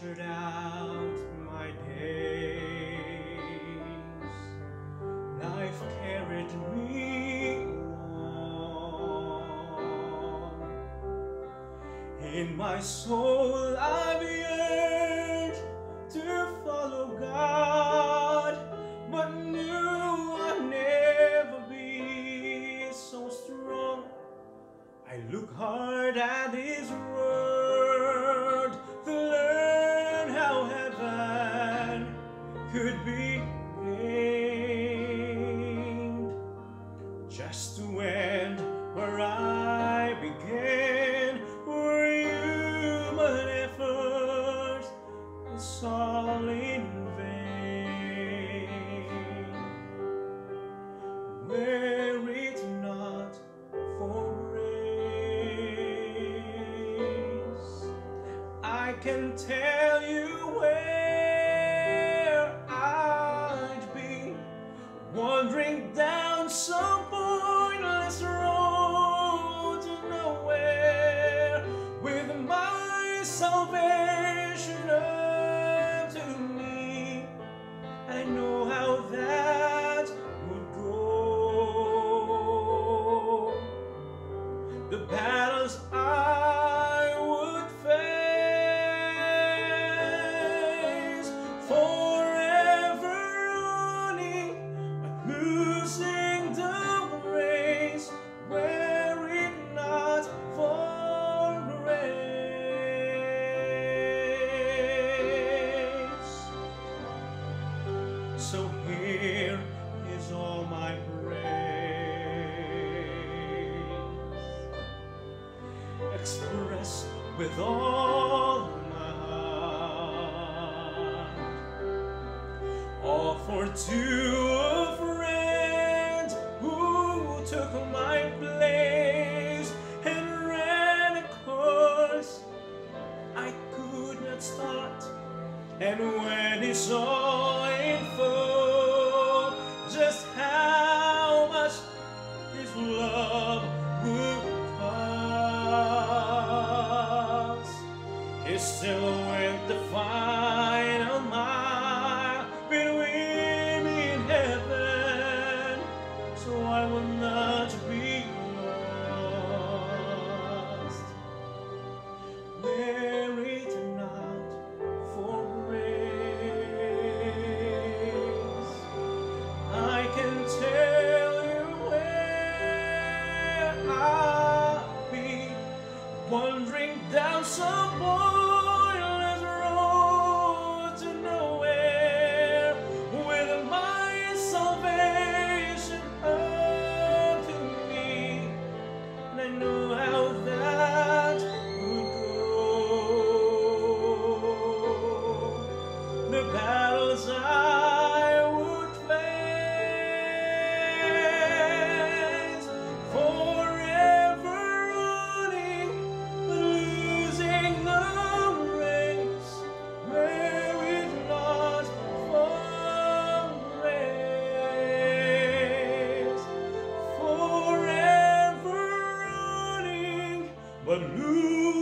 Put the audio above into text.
measured out my days. Life carried me on. In my soul I've yearned to follow God, but knew I'd never be so strong. I look hard at His Word to learn how heaven could be gained, just to end where I began, where human effort is all in vain. Were it not for I can tell you where I'd be, wandering down some pointless road to nowhere, with my salvation up to me. I know how that would go. The battles I would face, forever running, but losing the race, were it not for grace. So here is all my praise, expressed with all my heart, offered to a friend who took my place and ran a course I could not start. And when he saw in full just how much His love would cost, He still went the final mile between me and heaven, so I will not be lost. Were it not for grace, I can tell you where I'll be, wandering down some pointless road to nowhere, with my salvation up to me. And I know how that would go. The battles I would face, forever running, losing the race, were it not for grace. Forever running, but losing